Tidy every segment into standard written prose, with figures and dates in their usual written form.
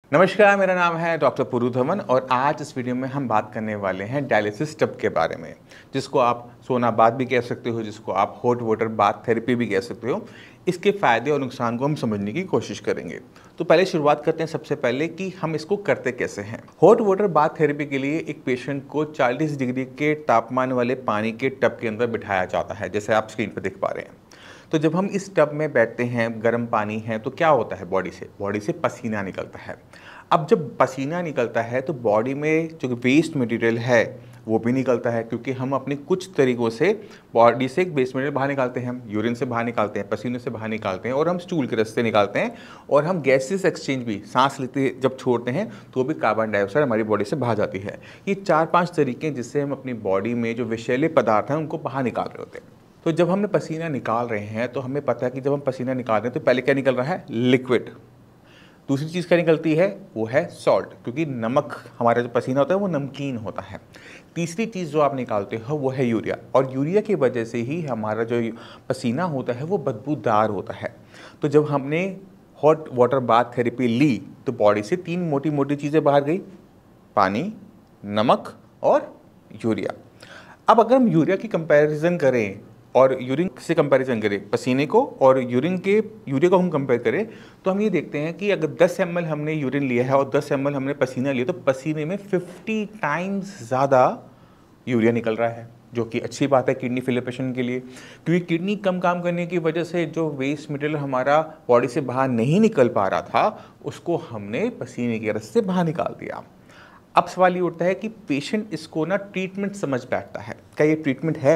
नमस्कार, मेरा नाम है डॉक्टर पुरुधवन और आज इस वीडियो में हम बात करने वाले हैं डायलिसिस टब के बारे में, जिसको आप सोना बाथ भी कह सकते हो, जिसको आप हॉट वाटर बाथ थेरेपी भी कह सकते हो। इसके फ़ायदे और नुकसान को हम समझने की कोशिश करेंगे। तो पहले शुरुआत करते हैं सबसे पहले कि हम इसको करते कैसे हैं। हॉट वाटर बाथ थेरेपी के लिए एक पेशेंट को 40 डिग्री के तापमान वाले पानी के टब के अंदर बिठाया जाता है, जैसे आप स्क्रीन पर देख पा रहे हैं। तो जब हम इस टब में बैठते हैं, गर्म पानी है, तो क्या होता है बॉडी से पसीना निकलता है। अब जब पसीना निकलता है तो बॉडी में जो वेस्ट मटेरियल है वो भी निकलता है, क्योंकि हम अपने कुछ तरीक़ों से बॉडी से एक वेस्ट मटेरियल बाहर निकालते हैं। हम यूरिन से बाहर निकालते हैं, पसीने से बाहर निकालते हैं और हम स्टूल के रास्ते निकालते हैं। और हम गैसेस एक्सचेंज भी, सांस लेते जब छोड़ते हैं तो भी कार्बन डाइऑक्साइड हमारी बॉडी से बाहर जाती है। ये 4-5 तरीके हैं जिससे हम अपनी बॉडी में जो विषैले पदार्थ हैं उनको बाहर निकाल रहे होते हैं। तो जब हमने पसीना निकाल रहे हैं तो हमें पता है कि जब हम पसीना निकाल रहे हैं तो पहले क्या निकल रहा है, लिक्विड। दूसरी चीज़ क्या निकलती है, वो है सॉल्ट, क्योंकि नमक, हमारा जो पसीना होता है वो नमकीन होता है। तीसरी चीज़ जो आप निकालते हो वो है यूरिया, और यूरिया की वजह से ही हमारा जो पसीना होता है वो बदबूदार होता है। तो जब हमने हॉट वाटर बाथ थेरेपी ली तो बॉडी से 3 मोटी मोटी चीज़ें बाहर गई, पानी, नमक और यूरिया। अब अगर हम यूरिया की कंपैरिजन करें और यूरिन से कंपैरिजन करें, पसीने को और यूरिया को हम कंपेयर करें, तो हम ये देखते हैं कि अगर 10 ml हमने यूरिन लिया है और 10 ml हमने पसीना लिया, तो पसीने में 50 टाइम्स ज़्यादा यूरिया निकल रहा है, जो कि अच्छी बात है किडनी फेलियर पेशेंट के लिए। क्योंकि किडनी कम काम करने की वजह से जो वेस्ट मटेरियल हमारा बॉडी से बाहर नहीं निकल पा रहा था, उसको हमने पसीने के रास्ते से बाहर निकाल दिया। अब सवाल ये उठता है कि पेशेंट इसको ना ट्रीटमेंट समझ बैठता है, क्या ये ट्रीटमेंट है?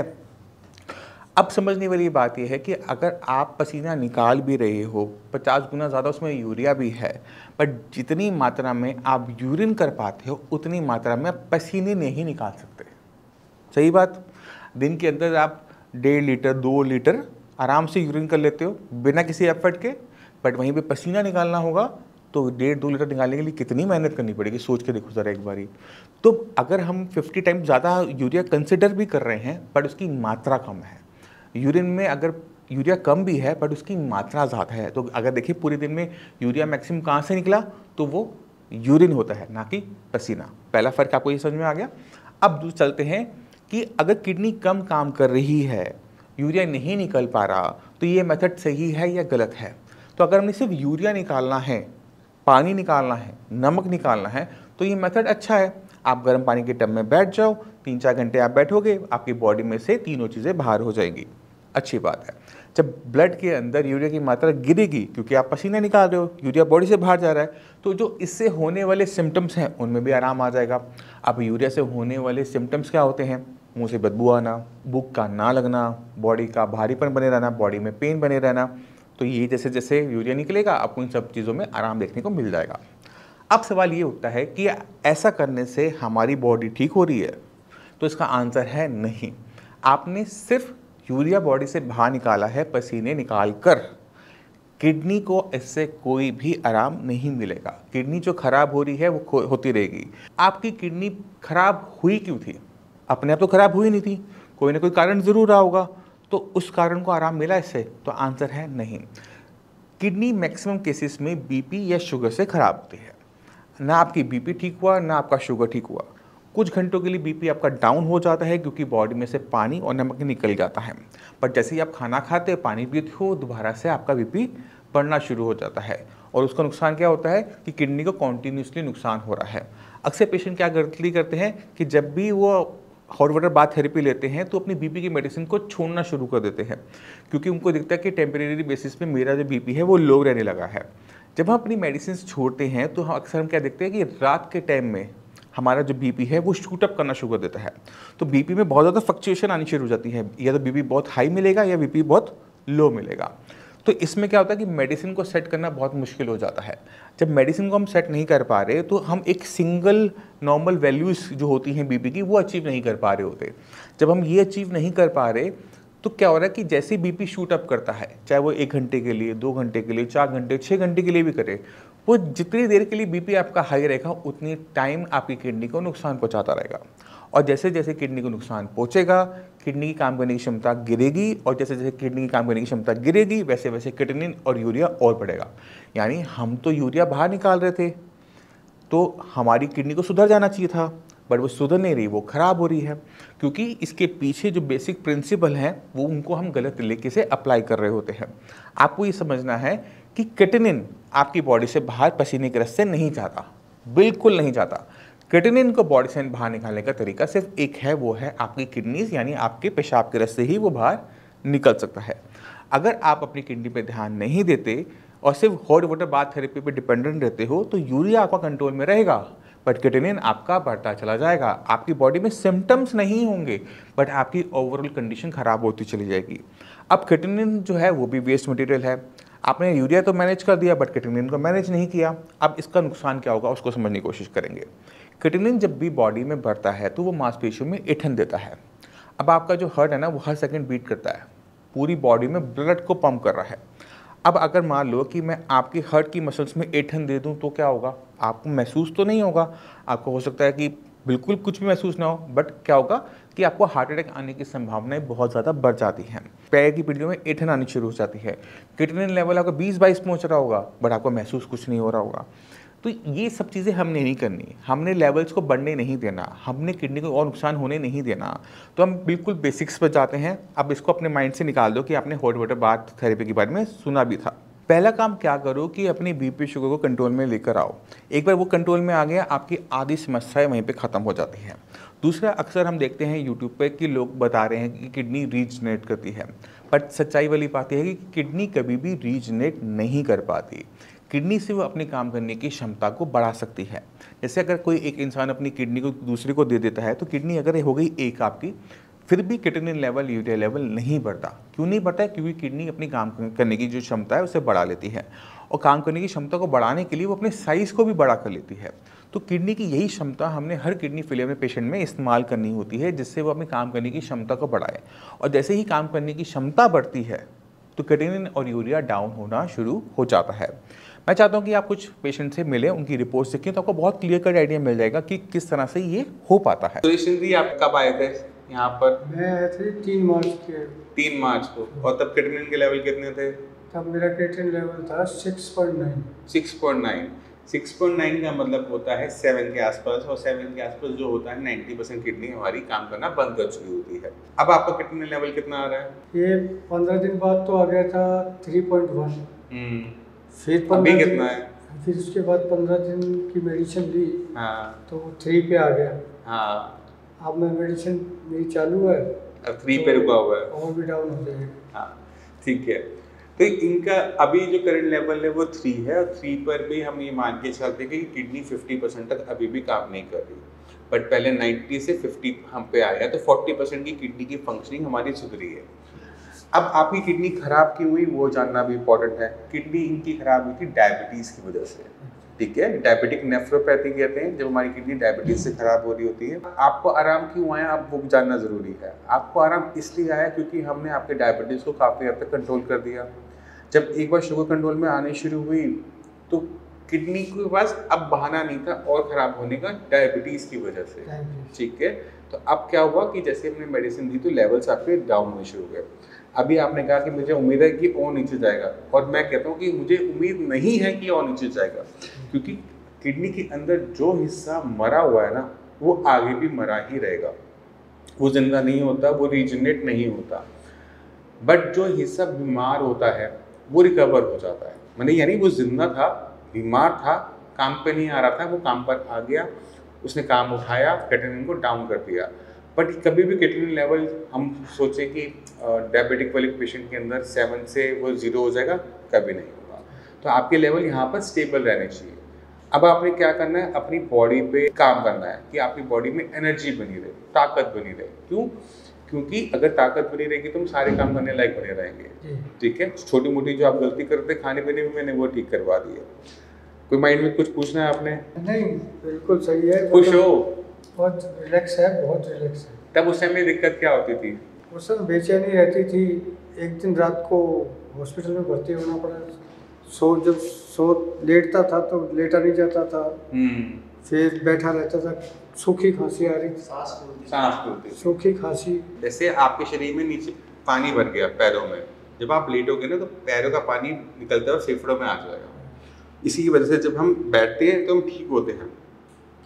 अब समझने वाली बात यह है कि अगर आप पसीना निकाल भी रहे हो, 50 गुना ज़्यादा उसमें यूरिया भी है, बट जितनी मात्रा में आप यूरिन कर पाते हो उतनी मात्रा में आप पसीने नहीं निकाल सकते। सही बात। दिन के अंदर आप 1.5 लीटर 2 लीटर आराम से यूरिन कर लेते हो बिना किसी एफर्ट के, बट वहीं पे पसीना निकालना होगा तो 1.5-2 लीटर निकालने के लिए कितनी मेहनत करनी पड़ेगी, सोच के देखो ज़रा एक बारी। तो अगर हम 50 टाइम ज़्यादा यूरिया कंसिडर भी कर रहे हैं बट उसकी मात्रा कम है, यूरिन में अगर यूरिया कम भी है बट उसकी मात्रा ज़्यादा है, तो अगर देखिए पूरे दिन में यूरिया मैक्सिमम कहाँ से निकला, तो वो यूरिन होता है, ना कि पसीना। पहला फ़र्क आपको ये समझ में आ गया। अब चलते हैं कि अगर किडनी कम काम कर रही है, यूरिया नहीं निकल पा रहा, तो ये मेथड सही है या गलत है? तो अगर हमने सिर्फ यूरिया निकालना है, पानी निकालना है, नमक निकालना है, तो ये मेथड अच्छा है। आप गर्म पानी के टब में बैठ जाओ, 3-4 घंटे आप बैठोगे, आपकी बॉडी में से तीनों चीज़ें बाहर हो जाएंगी, अच्छी बात है। जब ब्लड के अंदर यूरिया की मात्रा गिरेगी, क्योंकि आप पसीना निकाल रहे हो, यूरिया बॉडी से बाहर जा रहा है, तो जो इससे होने वाले सिम्टम्स हैं उनमें भी आराम आ जाएगा। अब यूरिया से होने वाले सिम्टम्स क्या होते हैं? मुँह से बदबू आना, भूख का ना लगना, बॉडी का भारीपन बने रहना, बॉडी में पेन बने रहना। तो ये जैसे जैसे यूरिया निकलेगा आपको इन सब चीज़ों में आराम देखने को मिल जाएगा। अब सवाल ये उठता है कि ऐसा करने से हमारी बॉडी ठीक हो रही है? तो इसका आंसर है नहीं। आपने सिर्फ यूरिया बॉडी से बाहर निकाला है पसीने निकाल कर, किडनी को इससे कोई भी आराम नहीं मिलेगा। किडनी जो खराब हो रही है वो होती रहेगी। आपकी किडनी खराब हुई क्यों थी? अपने आप तो खराब हुई नहीं थी, कोई ना कोई कारण ज़रूर रहा होगा। तो उस कारण को आराम मिला इससे? तो आंसर है नहीं। किडनी मैक्सिमम केसेस में बीपी या शुगर से खराब होती है। ना आपकी बीपी ठीक हुआ, ना आपका शुगर ठीक हुआ। कुछ घंटों के लिए बीपी आपका डाउन हो जाता है क्योंकि बॉडी में से पानी और नमक निकल जाता है, बट जैसे ही आप खाना खाते हो, पानी पीते हो, दोबारा से आपका बीपी बढ़ना शुरू हो जाता है। और उसका नुकसान क्या होता है कि किडनी को कॉन्टीन्यूसली नुकसान हो रहा है। अक्सर पेशेंट क्या गलती करते हैं कि जब भी वो हॉट वाटर बाथ थेरेपी लेते हैं तो अपनी बीपी की मेडिसिन को छोड़ना शुरू कर देते हैं, क्योंकि उनको दिखता है कि टेम्परेरी बेसिस पे मेरा जो बीपी है वो लो रहने लगा है। जब हम अपनी मेडिसिन छोड़ते हैं तो हम अक्सर क्या देखते हैं कि रात के टाइम में हमारा जो बीपी है वो शूट अप करना शुरू कर देता है। तो बीपी में बहुत ज़्यादा फ्लक्चुएशन आनी शुरू हो जाती है, या तो बीपी बहुत हाई मिलेगा या बीपी बहुत लो मिलेगा। तो इसमें क्या होता है कि मेडिसिन को सेट करना बहुत मुश्किल हो जाता है। जब मेडिसिन को हम सेट नहीं कर पा रहे तो हम एक सिंगल नॉर्मल वैल्यूज़ जो होती हैं बीपी की वो अचीव नहीं कर पा रहे होते। जब हम ये अचीव नहीं कर पा रहे तो क्या हो रहा है कि जैसे बीपी शूट अप करता है, चाहे वो 1 घंटे के लिए, 2 घंटे के लिए, 4 घंटे, 6 घंटे के लिए भी करे, वो जितनी देर के लिए बीपी आपका हाई रहेगा उतनी टाइम आपकी किडनी को नुकसान पहुंचाता रहेगा। और जैसे जैसे किडनी को नुकसान पहुंचेगा, किडनी की काम करने की क्षमता गिरेगी, और जैसे जैसे किडनी की काम करने की क्षमता गिरेगी वैसे वैसे क्रिएटिनिन और यूरिया और बढ़ेगा। यानी हम तो यूरिया बाहर निकाल रहे थे, तो हमारी किडनी को सुधर जाना चाहिए था, बट वो सुधर नहीं रही, वो ख़राब हो रही है, क्योंकि इसके पीछे जो बेसिक प्रिंसिपल हैं वो उनको हम गलत तरीके से अप्लाई कर रहे होते हैं। आपको ये समझना है कि क्रिएटिनिन आपकी बॉडी से बाहर पसीने के रस से नहीं जाता, बिल्कुल नहीं जाता। क्रिएटिनिन को बॉडी से बाहर निकालने का तरीका सिर्फ एक है, वो है आपकी किडनीज, यानी आपके पेशाब के रस से ही वो बाहर निकल सकता है। अगर आप अपनी किडनी पे ध्यान नहीं देते और सिर्फ हॉट वाटर बाथ थेरेपी पे डिपेंडेंट रहते हो तो यूरिया आपका कंट्रोल में रहेगा, बट क्रिएटिनिन आपका बढ़ता चला जाएगा। आपकी बॉडी में सिम्टम्स नहीं होंगे, बट आपकी ओवरऑल कंडीशन खराब होती चली जाएगी। अब क्रिएटिनिन जो है वो भी वेस्ट मटेरियल है। आपने यूरिया तो मैनेज कर दिया, बट क्रिएटिनिन को मैनेज नहीं किया। अब इसका नुकसान क्या होगा उसको समझने की कोशिश करेंगे। क्रिएटिनिन जब भी बॉडी में बढ़ता है तो वो मांसपेशियों में ईंधन देता है। अब आपका जो हार्ट है ना, वो हर सेकंड बीट करता है, पूरी बॉडी में ब्लड को पंप कर रहा है। अब अगर मान लो कि मैं आपकी हार्ट की मसल्स में ईंधन दे दूं तो क्या होगा? आपको महसूस तो नहीं होगा, आपको हो सकता है कि बिल्कुल कुछ भी महसूस ना हो, बट क्या होगा कि आपको हार्ट अटैक आने की संभावनाएं बहुत ज़्यादा बढ़ जाती हैं। पैर की पीढ़ियों में ईंधन आनी शुरू हो जाती है। क्रिएटिनिन लेवल आपका 20-22 पहुंच रहा होगा, बट आपको महसूस कुछ नहीं हो रहा होगा। तो ये सब चीज़ें हमने नहीं करनी, हमने लेवल्स को बढ़ने नहीं देना, हमने किडनी को और नुकसान होने नहीं देना। तो हम बिल्कुल बेसिक्स पर जाते हैं। अब इसको अपने माइंड से निकाल दो कि आपने हॉट वाटर बाथ थेरेपी के बारे में सुना भी था। पहला काम क्या करो कि अपनी बीपी शुगर को कंट्रोल में लेकर आओ। एक बार वो कंट्रोल में आ गया, आपकी आधी समस्याएं वहीं पे ख़त्म हो जाती हैं। दूसरा, अक्सर हम देखते हैं यूट्यूब पे कि लोग बता रहे हैं कि किडनी रीजनरेट करती है, बट सच्चाई वाली बात यह है कि किडनी कभी भी रीजनरेट नहीं कर पाती। किडनी से वो अपने काम करने की क्षमता को बढ़ा सकती है। जैसे अगर कोई एक इंसान अपनी किडनी को दूसरे को दे देता है, तो किडनी अगर हो गई एक आपकी, फिर भी क्रिएटिनिन लेवल, यूरिया लेवल नहीं बढ़ता। क्यों नहीं बढ़ता है? क्योंकि किडनी अपनी काम करने की जो क्षमता है उसे बढ़ा लेती है, और काम करने की क्षमता को बढ़ाने के लिए वो अपने साइज़ को भी बड़ा कर लेती है। तो किडनी की यही क्षमता हमने हर किडनी फेलियर में पेशेंट में इस्तेमाल करनी होती है, जिससे वो अपनी काम करने की क्षमता को बढ़ाए। और जैसे ही काम करने की क्षमता बढ़ती है तो क्रिएटिनिन और यूरिया डाउन होना शुरू हो जाता है। मैं चाहता हूँ कि आप कुछ पेशेंट से मिलें, उनकी रिपोर्ट देखें, तो आपको बहुत क्लियर कट आइडिया मिल जाएगा कि किस तरह से ये हो पाता है। सुरेश जी, आप कब आए थे यहाँ पर? मैं आए थे 3 मार्च के। 3 मार्च को। और तब क्रिएटिनिन के लेवल कितने थे? तब मेरा क्रिएटिनिन लेवल था 6.9। 6.9। 6.9 का मतलब होता है 7 के आसपास, और 7 के आसपास जो होता है 90% किडनी हमारी काम करना बंद कर चुकी होती है। अब आपका क्रिएटिनिन लेवल कितना आ रहा है? ये 15 दिन बाद तो आ गया था 3.1। फिर 15 कितना है? फिर उसके बाद 15 दिन की मेडिसिन ली, हाँ, तो 3 पे आ गया। हाँ, अब मैं मेडिसिन मेरी चालू है, अब 3 पे रुका हुआ है। और भी डाउन हो जाएगा। हाँ, ठीक है। तो इनका अभी जो करंट लेवल है वो 3 है, और 3 पर भी हम ये मान के चलते हैं कि किडनी 50% तक अभी भी काम नहीं कर रही। बट पहले 90 से 50 हम पे आया, तो 40% की किडनी की फंक्शनिंग हमारी सुधरी है। अब आपकी किडनी खराब क्यों हुई वो जानना भी इम्पोर्टेंट है। किडनी इनकी खराब हुई थी डायबिटीज़ की वजह से, ठीक है। डायबिटिक नेफ्रोपैथी कहते हैं, जब हमारी किडनी डायबिटीज से खराब हो रही होती है। आपको आराम क्यों आया, अब वो जानना ज़रूरी है। आपको आराम इसलिए आया क्योंकि हमने आपके डायबिटीज़ को काफ़ी हद तक कंट्रोल कर दिया। जब एक बार शुगर कंट्रोल में आने शुरू हुई तो किडनी के पास अब बहाना नहीं था और ख़राब होने का, डायबिटीज़ की वजह से, ठीक है। तो अब क्या हुआ कि जैसे हमने मेडिसिन दी तो लेवल्स आपके डाउन होने शुरू हो गए। अभी आपने कहा कि मुझे उम्मीद है कि और नीचे जाएगा, और मैं कहता हूँ कि मुझे उम्मीद नहीं है कि और नीचे जाएगा, क्योंकि किडनी के अंदर जो हिस्सा मरा हुआ है ना, वो आगे भी मरा ही रहेगा। वो जिंदा नहीं होता, वो रीजनरेट नहीं होता। बट जो हिस्सा बीमार होता है वो रिकवर हो जाता है। मैंने यानी वो जिंदा था, बीमार था, काम पे नहीं आ रहा था, वो काम पर आ गया, उसने काम उठाया, क्रिएटिनिन को डाउन कर दिया। बट कभी भी क्रिएटिनिन लेवल हम सोचे कि डायबिटिक वाले पेशेंट के अंदर 7 से वो 0 हो जाएगा, कभी नहीं होगा। तो आपके लेवल यहाँ पर स्टेबल रहने चाहिए। अब आपने क्या करना है, अपनी बॉडी पे काम करना है कि आपकी बॉडी में एनर्जी बनी रहे, ताकत बनी रहे। क्यों? क्योंकि अगर ताकत बनी रहेगी तो हम सारे काम करने लायक बने रहेंगे, ठीक है। छोटी मोटी जो आप गलती करते खाने पीने में, मैंने वो ठीक करवा दी है। कोई माइंड में कुछ पूछना है आपने? नहीं, बिल्कुल सही है। खुश हो? बहुत रिलैक्स है, बहुत रिलैक्स है। तब उस समय दिक्कत क्या होती थी? उस समय बेचैनी रहती थी। एक दिन रात को हॉस्पिटल में भर्ती होना पड़ा। जब लेटता था तो लेटा नहीं जाता था, फिर बैठा रहता था, सूखी खांसी आ रही, सांस फूलती, सूखी खांसी। जैसे आपके शरीर में नीचे पानी भर गया पैरों में, जब आप लेटोगे ना तो पैरों का पानी निकलता है और फेफड़ों में आ जाएगा। इसी की वजह से जब हम बैठते हैं तो हम ठीक होते हैं,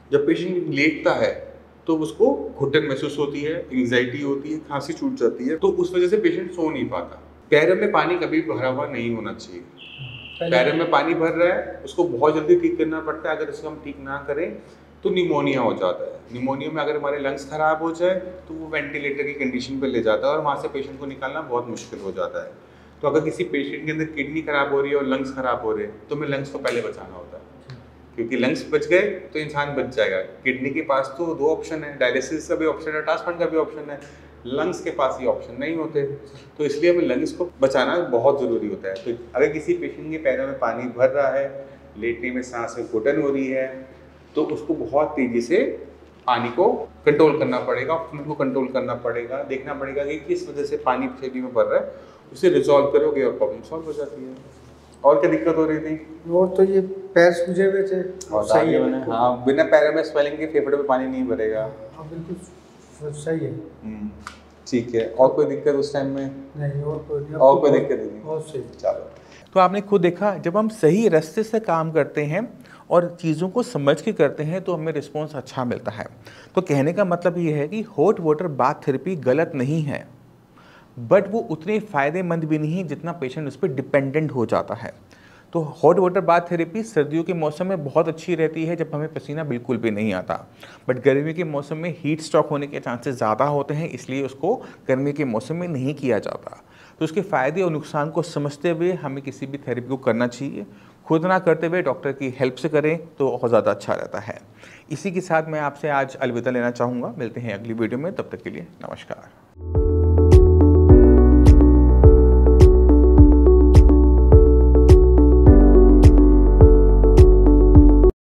जब पेशेंट लेटता है तो उसको घुटन महसूस होती है, एंग्जाइटी होती है, खांसी छूट जाती है, तो उस वजह से पेशेंट सो नहीं पाता। पैरों में पानी कभी भरा हुआ नहीं होना चाहिए। पैरों में पानी भर रहा है, उसको बहुत जल्दी ठीक करना पड़ता है। अगर इसको हम ठीक ना करें तो निमोनिया हो जाता है। निमोनिया में अगर हमारे लंग्स खराब हो जाए तो वो वेंटिलेटर की कंडीशन पर ले जाता है और वहाँ से पेशेंट को निकालना बहुत मुश्किल हो जाता है। तो अगर किसी पेशेंट के अंदर किडनी खराब हो रही है और लंग्स खराब हो रहे हैं तो हमें लंग्स को पहले बचाना होता है, क्योंकि लंग्स बच गए तो इंसान बच जाएगा। किडनी के पास तो 2 ऑप्शन है, डायलिसिस का भी ऑप्शन है, ट्रांसप्लांट का भी ऑप्शन है। लंग्स के पास ये ऑप्शन नहीं होते, तो इसलिए हमें लंग्स को बचाना बहुत ज़रूरी होता है। तो अगर किसी पेशेंट के पैरों में पानी भर रहा है, लेटने में सांस में घुटन हो रही है, तो उसको बहुत तेज़ी से पानी को कंट्रोल करना पड़ेगा, फ्लूइड को कंट्रोल करना पड़ेगा, देखना पड़ेगा कि किस वजह से पानी शरीर में भर रहा है, उसे रिजॉल्व करोगे और प्रॉब्लम सॉल्व हो जाती है। और क्या दिक्कत हो रही थी? और तो ये पैर सूजे हुए थे, सही है। हाँ, बिना पैरों में स्वेलिंग के फेफड़े में पानी नहीं भरेगा। हाँ बिल्कुल सही है। ठीक है। और कोई दिक्कत उस टाइम में? नहीं, और कोई दिक्कत नहीं। बहुत सही। चलो, तो आपने खुद देखा, जब हम सही रास्ते से काम करते हैं और चीज़ों को समझ के करते हैं तो हमें रिस्पॉन्स अच्छा मिलता है। तो कहने का मतलब ये है कि हॉट वाटर बाथ थेरेपी गलत नहीं है, बट वो उतनी फ़ायदेमंद भी नहीं है जितना पेशेंट उस पर डिपेंडेंट हो जाता है। तो हॉट वाटर बाथ थेरेपी सर्दियों के मौसम में बहुत अच्छी रहती है जब हमें पसीना बिल्कुल भी नहीं आता, बट गर्मी के मौसम में हीट स्ट्रोक होने के चांसेस ज़्यादा होते हैं, इसलिए उसको गर्मी के मौसम में नहीं किया जाता। तो उसके फ़ायदे और नुकसान को समझते हुए हमें किसी भी थेरेपी को करना चाहिए। खुद ना करते हुए डॉक्टर की हेल्प से करें तो बहुत ज़्यादा अच्छा रहता है। इसी के साथ मैं आपसे आज अलविदा लेना चाहूँगा। मिलते हैं अगली वीडियो में, तब तक के लिए नमस्कार।